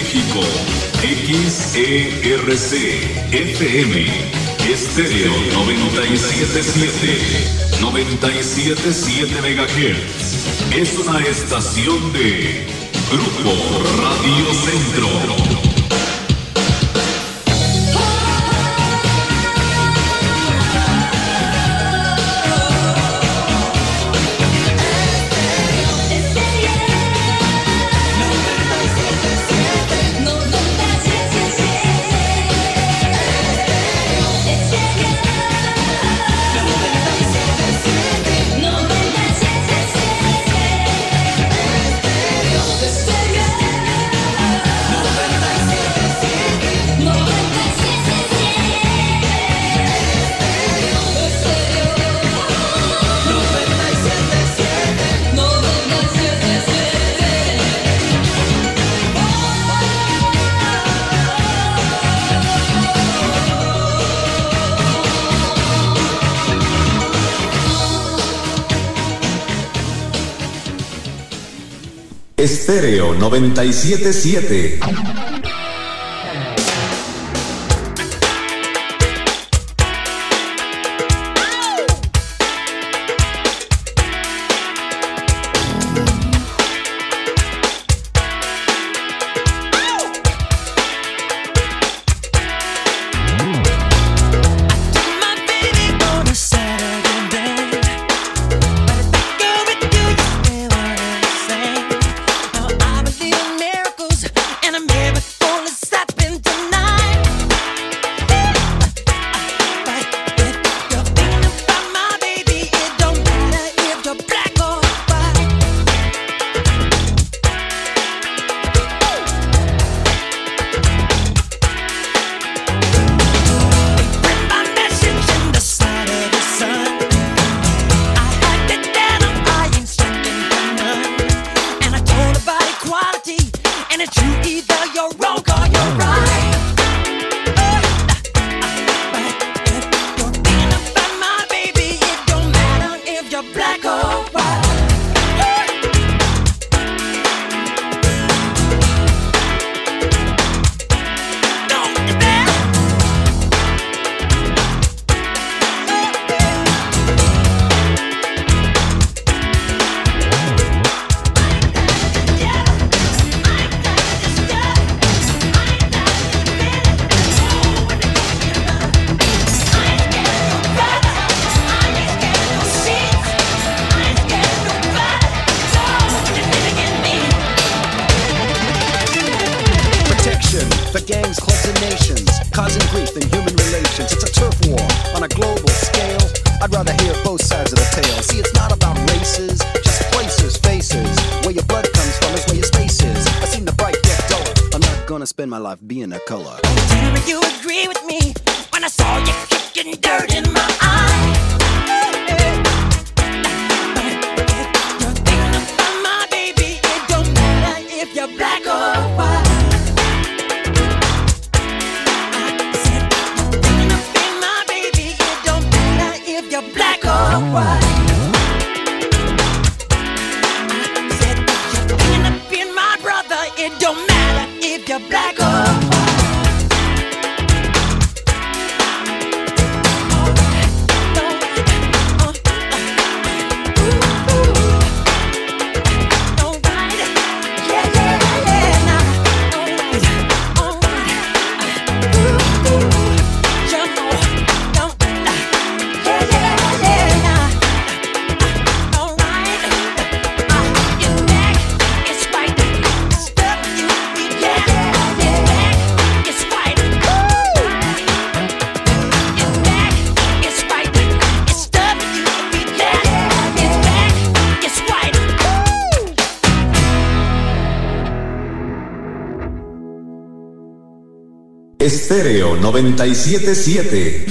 México, XERC FM, Estéreo 97.7, 97.7 MHz. Es una estación de Grupo Radio Centro. Estéreo 97.7. Spend my life being a color. Tell me you agree with me when I saw you kicking dirt in my eye. You're thinking about my baby. It don't matter if you're black or white. I said you're thinking about my baby. It don't matter if you're black or white. I said you're thinking about my brother. It don't matter if you're black or white. Estéreo 97.7.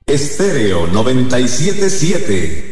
Estéreo 97.7.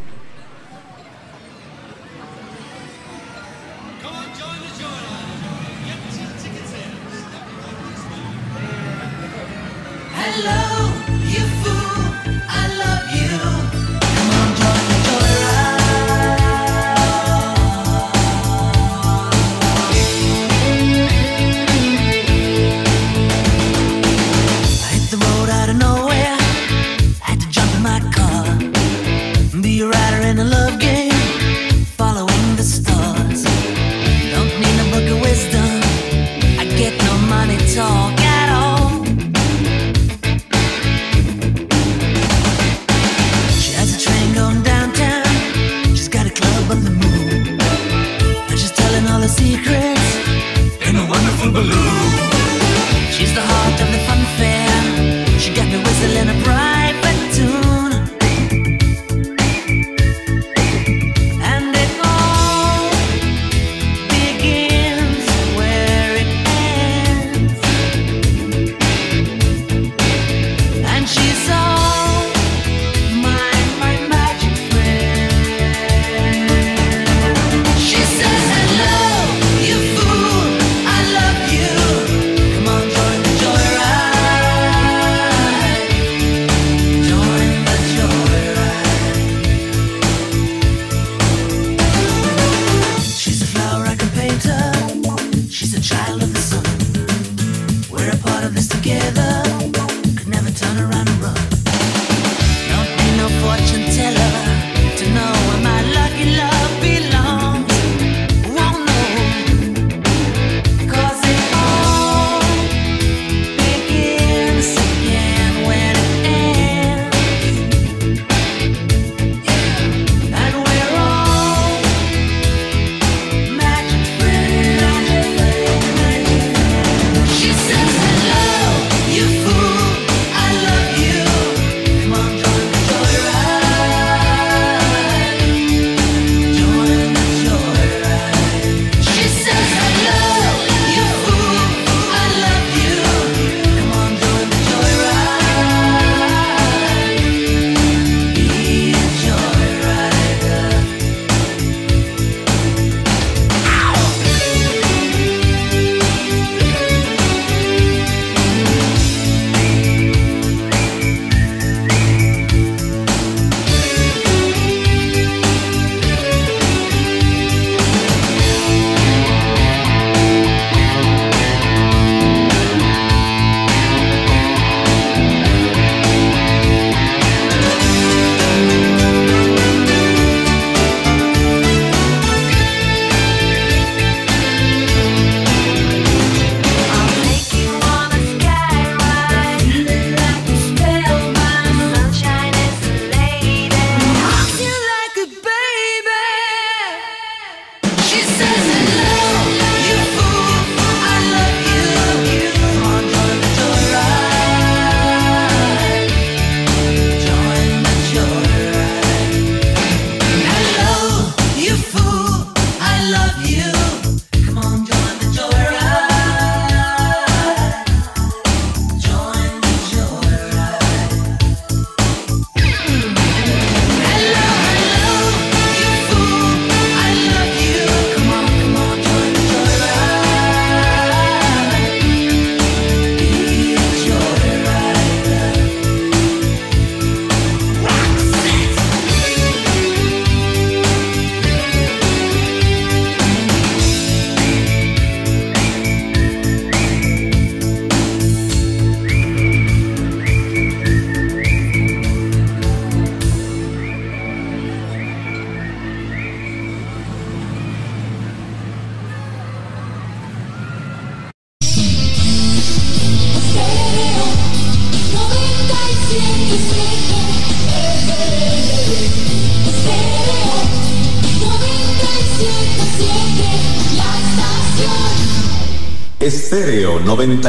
Estéreo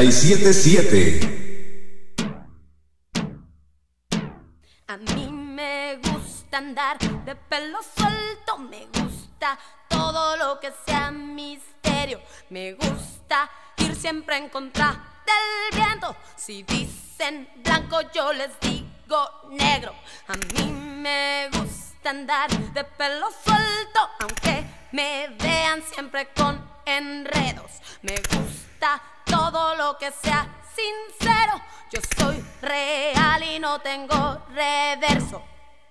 97.7. A mí me gusta andar de pelo suelto, me gusta todo lo que sea misterio, me gusta ir siempre en contra del viento. Si dicen blanco yo les digo algo negro. A mí me gusta andar de pelo suelto, aunque me vean siempre con enredos. Me gusta todo lo que sea sincero. Yo soy real y no tengo reverso.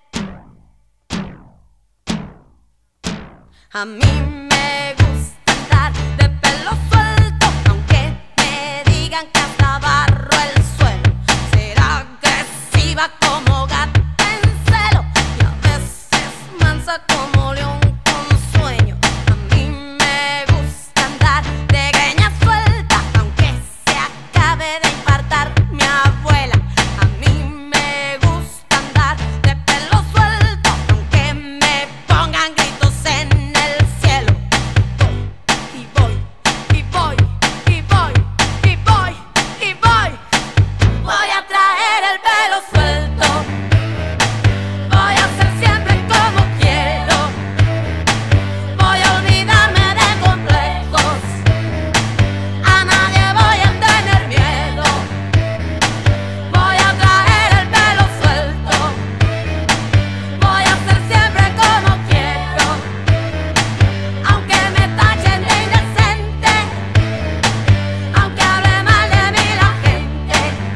A mí me gusta andar de pelo suelto, aunque me digan que hasta barro el suelo. Ser agresiva como gata en celo y a veces mansa como león con sueño. A mí me gusta andar de greña suelta, aunque se acabe de infartar mi abuela. A mí me gusta andar de pelo suelto, aunque me pongan gritos en el cielo. Y voy, y voy, y voy, y voy, y voy. Voy a traer el pelo suelto. Voy a ser siempre como quiero. Voy a olvidarme de complejos. A nadie voy a tener miedo. Voy a traer el pelo suelto. Voy a ser siempre como quiero. Aunque me tachen de indecente, aunque hable mal de mí la gente.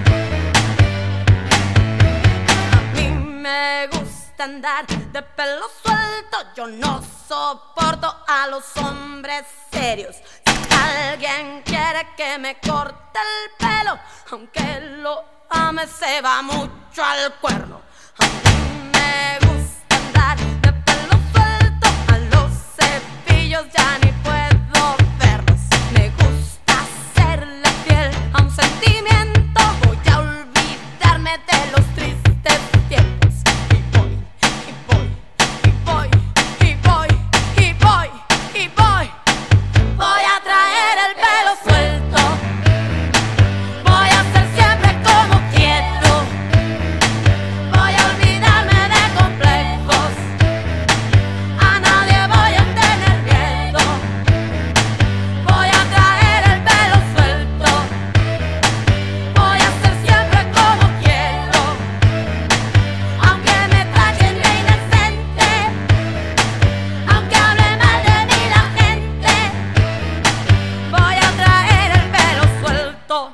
A mí me gusta andar de pelo suelto. Yo no soporto a los hombres serios. Si alguien quiere que me corte el pelo, aunque lo ame, se va mucho al cuerno. A mí me gusta andar de pelo suelto. A los cepillos ya ni puedo verlos. Me gusta serle fiel a un sentimiento. Voy a olvidarme de los tristes tiempos. Y voy, y voy, y voy, y voy, y voy, y voy. Voy a traer el pelo suelto. Voy a ser siempre como quiero. Voy a olvidarme de complejos. A nadie voy a tener miedo. Voy a traer el pelo suelto. Voy a ser siempre como quiero. Aunque me tachen de indecente, aunque hable mal de mí la gente. Voy a traer el pelo suelto.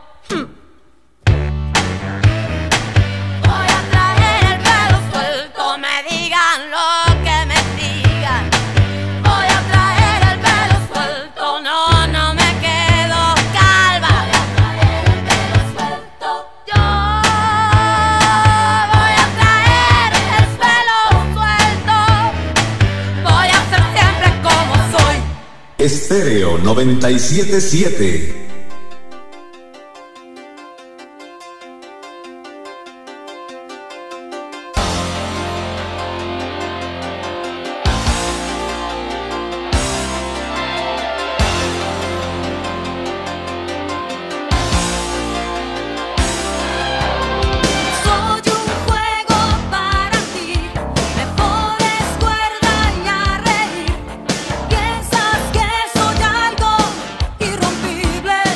Voy a traer el pelo suelto, me digan lo que me digan. Voy a traer el pelo suelto, no, no me quedo calva. Voy a traer el pelo suelto. Yo voy a traer el pelo suelto. Voy a ser siempre como soy. Estéreo 977. Soy un juego para ti. Me pones cuerda y a reír. Piensas que soy algo irrompible.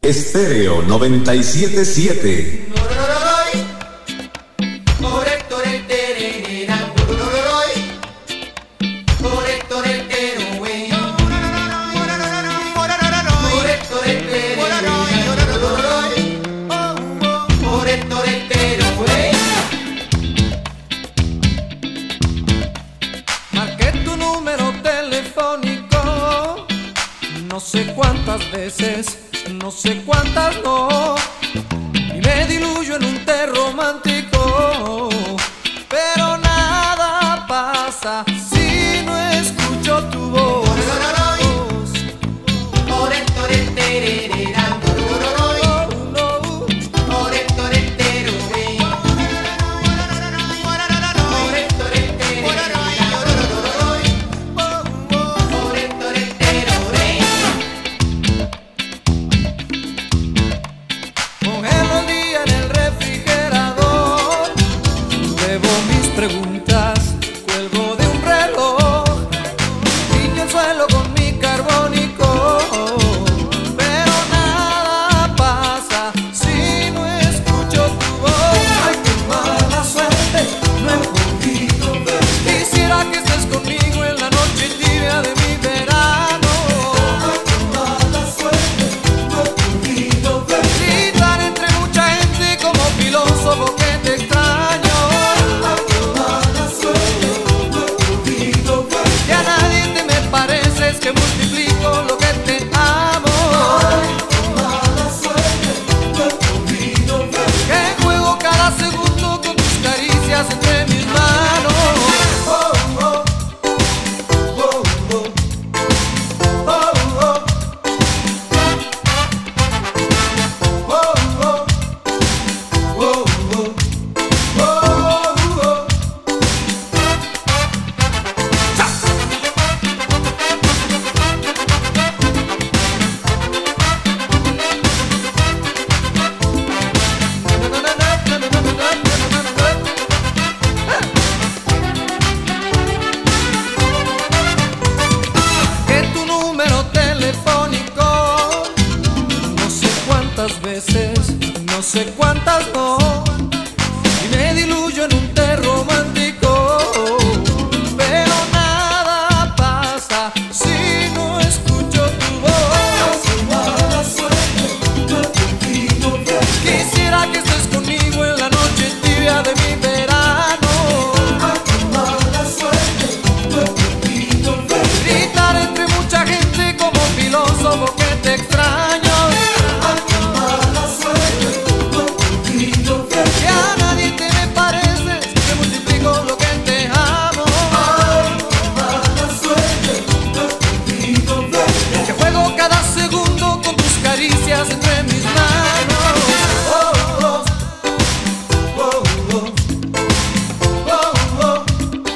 Estéreo 97.7. Marqué tu número telefónico, no sé cuántas veces, no sé cuántas no, y me diluyo en un té romántico, pero nada pasa si no escucho tu voz. Congelo el día en el refrigerador, bebo mis preguntas, cuelgo de un reloj, limpio el suelo con mi carbónico, pero nada pasa si no escucho tu voz. Ay, qué mala suerte, no he podido ver. Quisiera que estés conmigo en la noche tibia de mi verano. Ay, qué mala suerte, no he podido ver. Gritar entre mucha gente como filósofo que te extraño. Ay, qué mala suerte, no he podido ver. Que a nadie te me pareces, que multiplico lo que te amo. Ay, qué mala suerte, no he podido ver. Que juego cada segundo con tus caricias entre mis manos. Oh, oh, oh, oh, oh, oh, oh. Que tu número telefónico, no sé cuántas veces, no sé cuántas no, y me diluyo en un té romántico, pero nada pasa si no escucho tu voz. Mala suerte, no he podido ver. Quisiera que estés conmigo en la noche tibia de mi verano. Ay, qué mala suerte, no he podido ver. Gritar entre mucha gente como filósofo que te extraño. Ay, qué mala suerte, no he podido ver. Que a nadie te me pareces, que multiplico lo que te amo. Ay, qué mala suerte, no he podido ver. Que juego cada segundo con tus caricias entre mis manos. Oh, oh, oh, oh, oh, oh.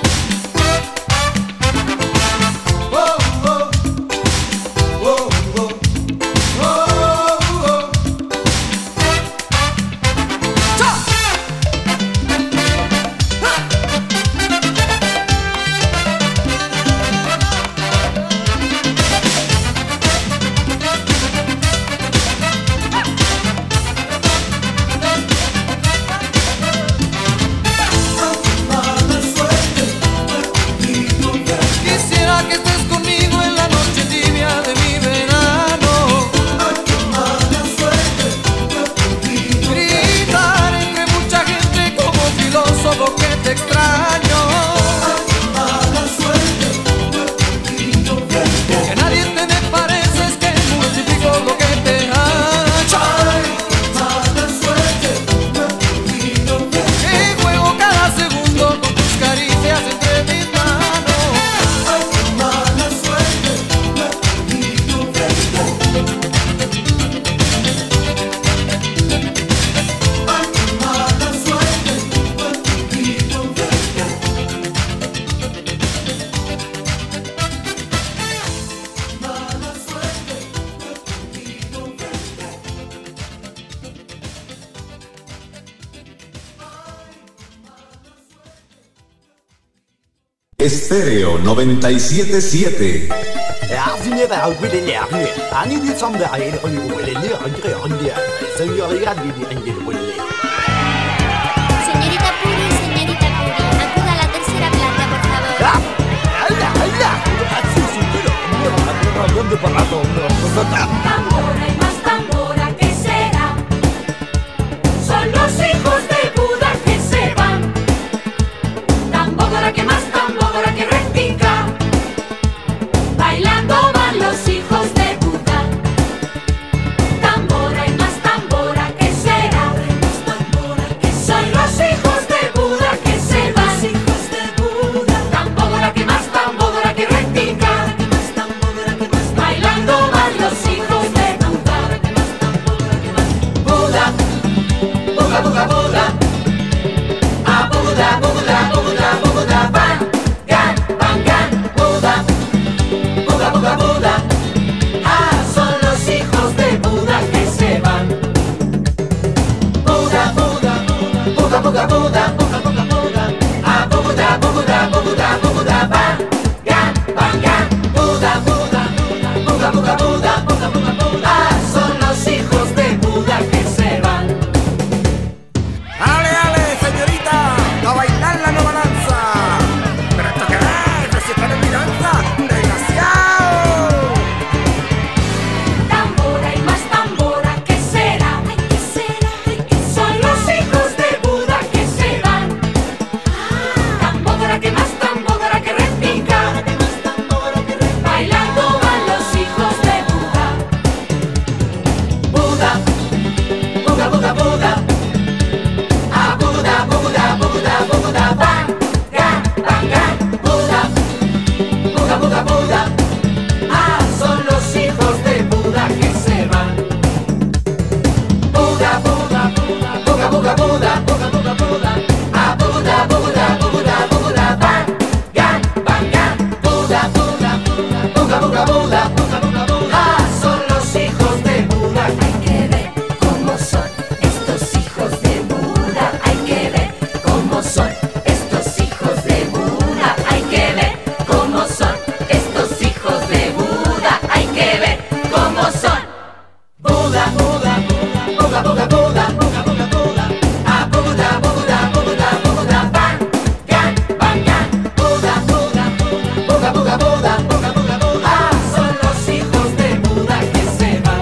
Quisiera que estés conmigo en la noche tibia de mi verano. Ay, qué mala suerte, no he podido ver. Gritar entre mucha gente como filósofo que te extraño. Ay, qué mala suerte, no he podido ver. Que a nadie te me pareces, que multiplico lo que te amo. Ay, qué mala suerte, no he podido ver. Que juego cada segundo con tus caricias entre mis manos. Ay, qué mala suerte, no he podido ver. Ay, qué mala suerte, no he podido ver. Mala suerte, no he podido ver. Estéreo 97.7. Señorita Puri, acuda a la tercera planta, por favor. Tambora y más tambora, ¿qué será? Son los hijos de Buda que se van. Tambora que más tambora que repica. Bailando van los hijos de Buda. Tambora y más tambora, ¿qué será? Son los hijos de Buda que se van. Tambora que más tambora que repica. Bailando van los hijos de Buda. Buda, Buda, Buda, Buda. Ah, Buda, Buda, Buda, Buda. Bang, gan, bang, gan. Buda, Buda, Buda, Buda. Ah, son los hijos de Buda que se van. Buda, Buda, Buda, Buda, Buda, Buda, Buda, Buda. Ah, Buda, Buda, Buda, Buda. Bang, gan, bang, gan. Buda, Buda, Buda, Buda, Buda, Buda, Buda, Buda. Ah, son los hijos de Buda que se van. ¡Ale, ale, señorita! ¡A bailar la nueva danza! ¿Pero esto qué es? ¿Pero si están en mi danza? ¡Desgraciado! Tambora y más tambora, ¿qué será? Son los hijos de Buda que se van. Tambora que más tambora que repica. Bailando van los hijos de Buda. Buda, Buda, Buda, Buda. Ah, Buda, Buda, Buda, Buda. Bang, gan, bang, gan. Buda, Buda, Buda, Buda. Ah, son los hijos de Buda que se van. Buda, Buda, Buda, Buda, Buda, Buda, Buda, Buda. Ah, Buda, Buda, Buda, Buda. Bang, gan, bang, gan. Buda, Buda, Buda, Buda, Buda, Buda, Buda. Ah, son los hijos de Buda. Hay que ver cómo son estos hijos de Buda. Hay que ver cómo son estos hijos de Buda. Hay que ver cómo son estos hijos de Buda. Hay que ver cómo son. Buda, Buda, Buda, Buda, Buda, Buda, Buda, Buda. Ah, Buda, Buda, Buda, Buda. Bang, gan, bang, gan. Buda, Buda, Buda, Buda, Buda, Buda, Buda, Buda. Ah, son los hijos de Buda que se van.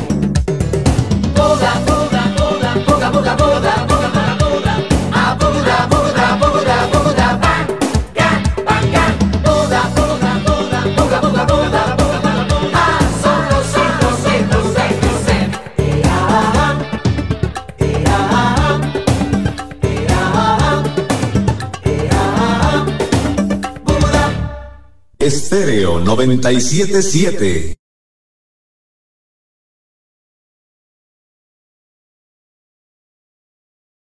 Buda, Buda, Buda, Buda, Buda, Buda, Buda, Buda, Buda. Ah, Buda, Buda, Buda, Buda. Bang, gan, bang, gan. Buda, Buda, Buda, Buda, Buda, Buda, Buda, Buda. Ah, son los hijos de Buda que se van. Estéreo 97.7.